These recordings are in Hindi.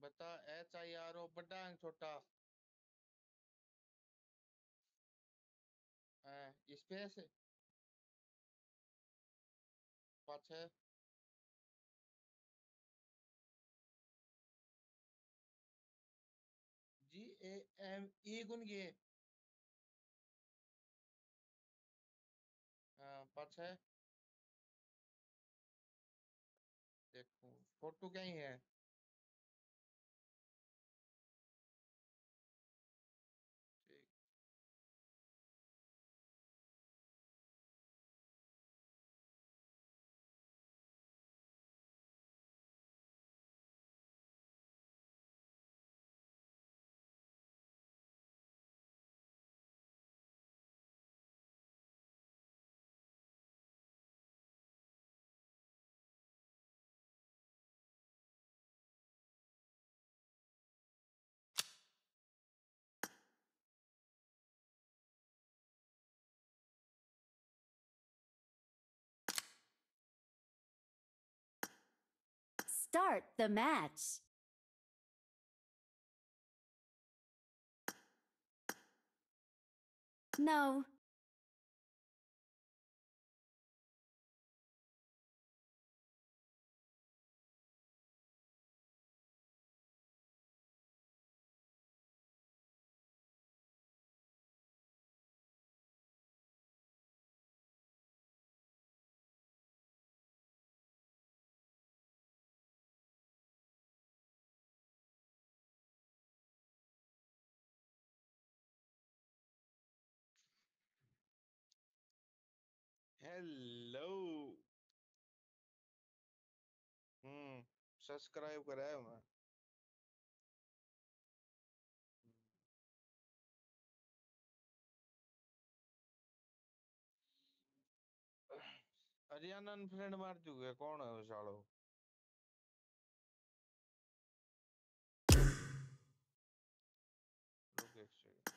बता HIRO बड़ा है छोटा स्पेस पाछे GAME गुन गे पाछे देखो फोटो क्या ही है ठीक Start the match. No. Hello subscribe कराया मैं हरियाणा फ्रेंड मार चुके कौन है वो सालो रुक एक सेकंड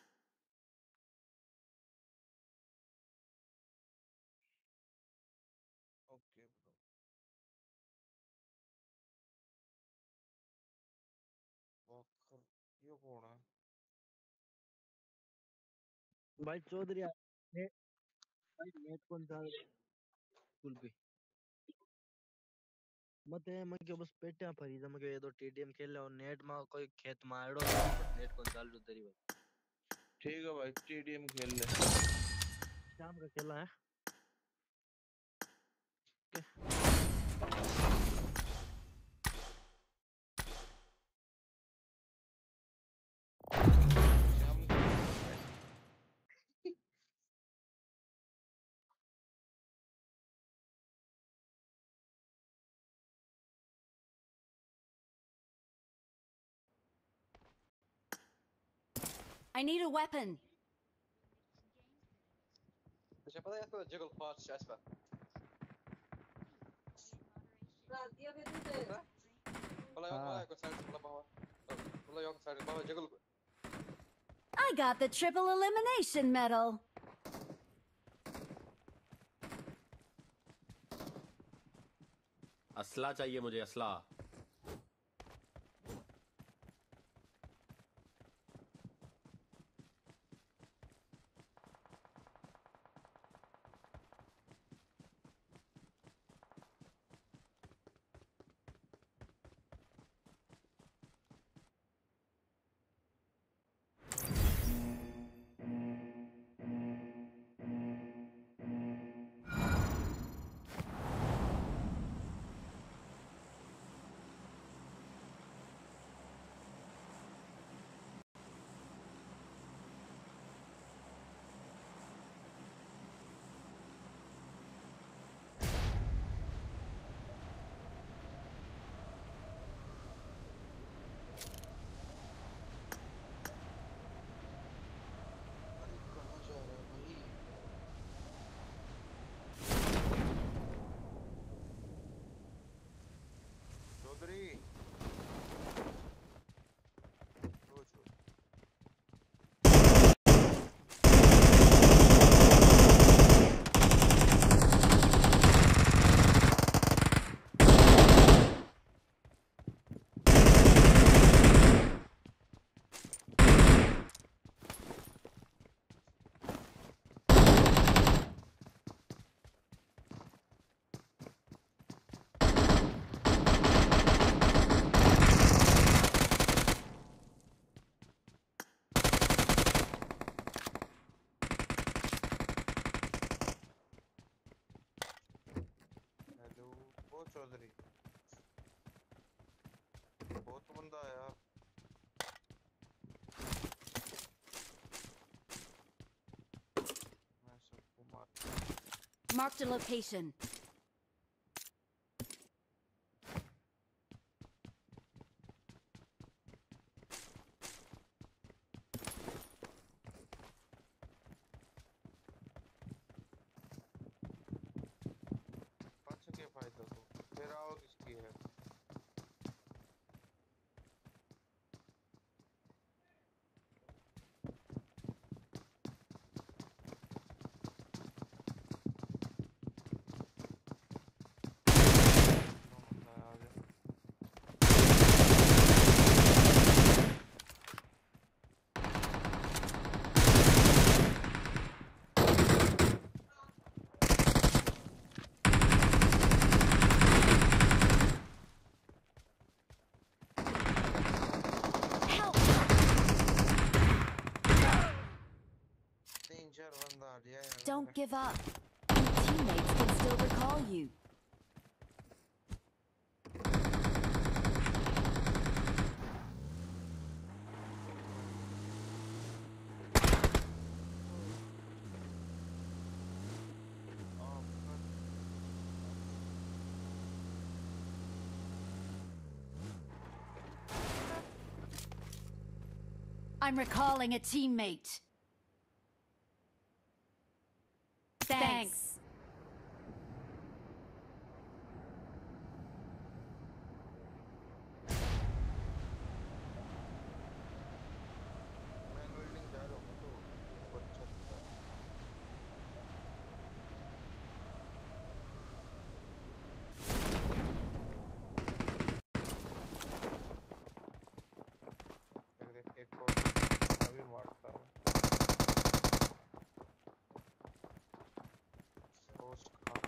ओके ब्रो वॉकर ये कौन है भाई चौधरी भाई नेट कौन सा स्कूल पे मत है मैं बस पेटियां भरी था मैं ये तो TDM खेल और नेट में कोई खेत में आड़ो नेट कौन चालू तेरी भाई ठीक है भाई TDM खेल ले शाम का खेला है शाम को I need a weapon. مش فاضي ياخذ جيجل باتش اسفه والله ياخذ ساعد والله ياخذ ساعد بابا جيجل I got the triple elimination medal. असला चाहिए मुझे असला चौधरी बहुत बंदा है यार। मैं सबको मार Marked a location. बच के फायदा तो फिर आओ किसकी है। बंदा आ गया। Help! 3-4 बंदा आ गया यार। Don't give up. Your teammates can still recall you. I'm recalling a teammate. Thanks. मैं बिल्डिंग जा रहा हूँ तो ऊपर छत पर। एक और अभी मारता हूँ। रोज खा।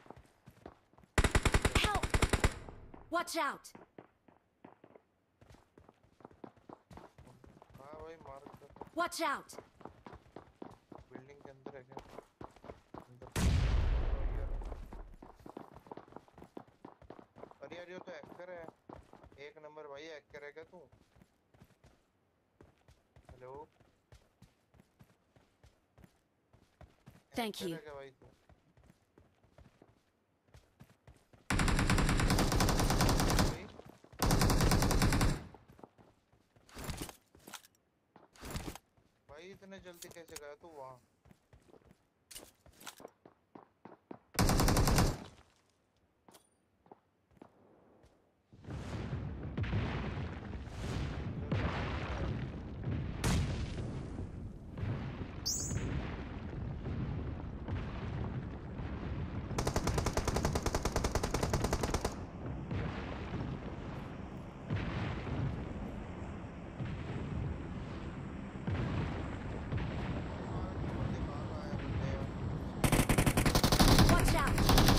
Help! Watch out! हाँ भाई मार कर Watch out! बिल्डिंग के अंदर है क्या? अंदर। अरे यार ये तो हैकर है। एक नंबर भाई हैकर है क्या तू? हेलो। Thank hacker you. है क्या भाई तू? भाई? भाई इतने जल्दी कैसे गया तू वहाँ? Watch out!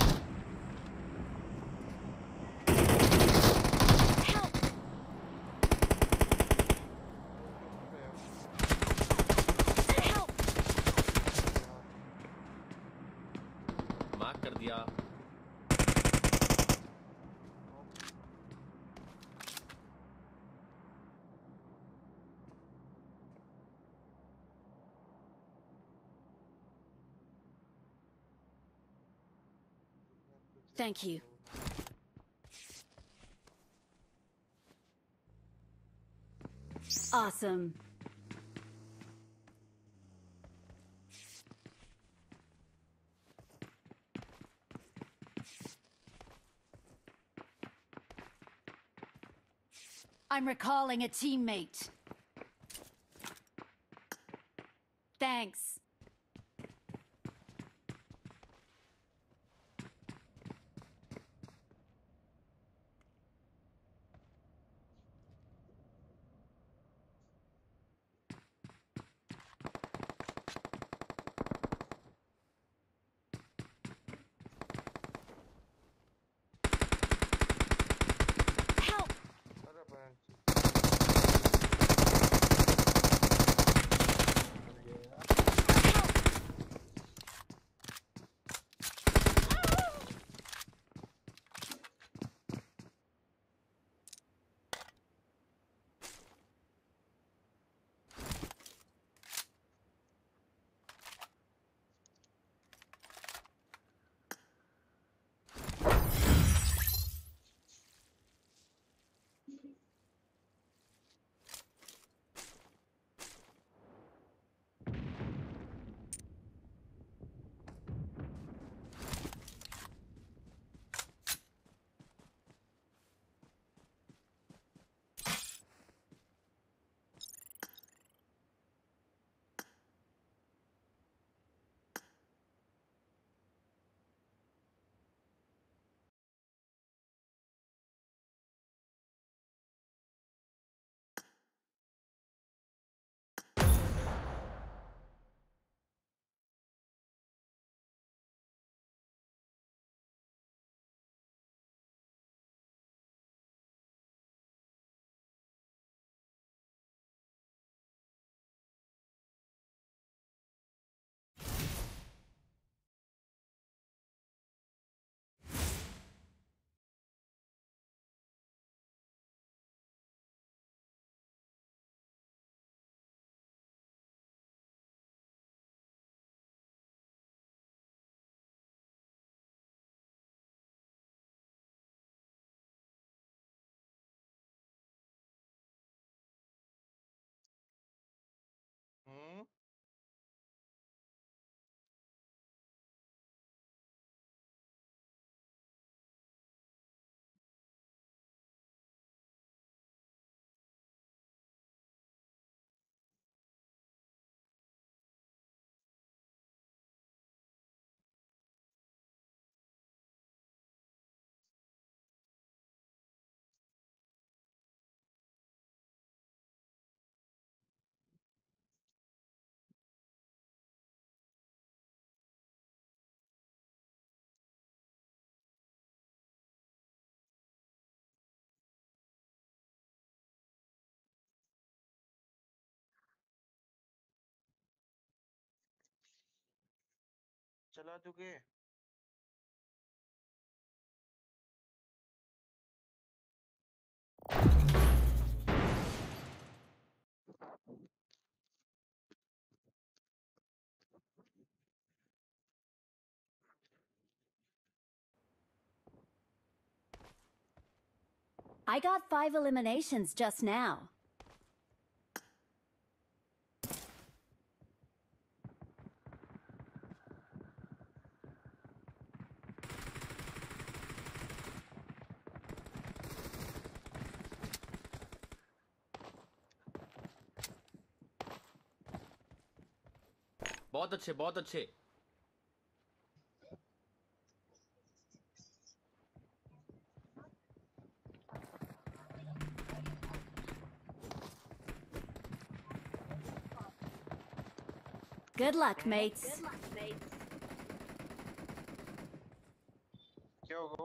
Help! Help! Mark कर दिया। Thank you. Awesome. I'm recalling a teammate. Thanks. Help! अरे बहन चोद। चल गया। चला चुके। I got 5 eliminations just now. बहुत अच्छे, बहुत अच्छे। Good luck, mates. क्या होगा?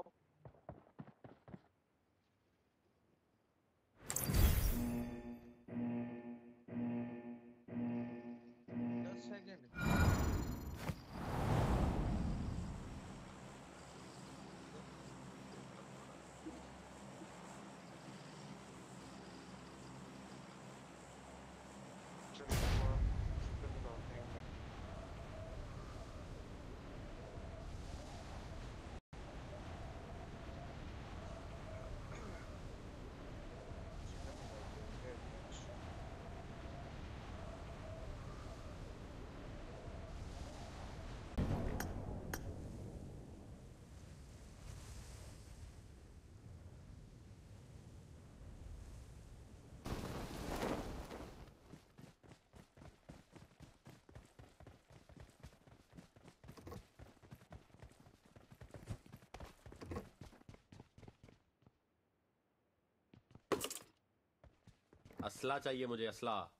असला चाहिए मुझे, असला।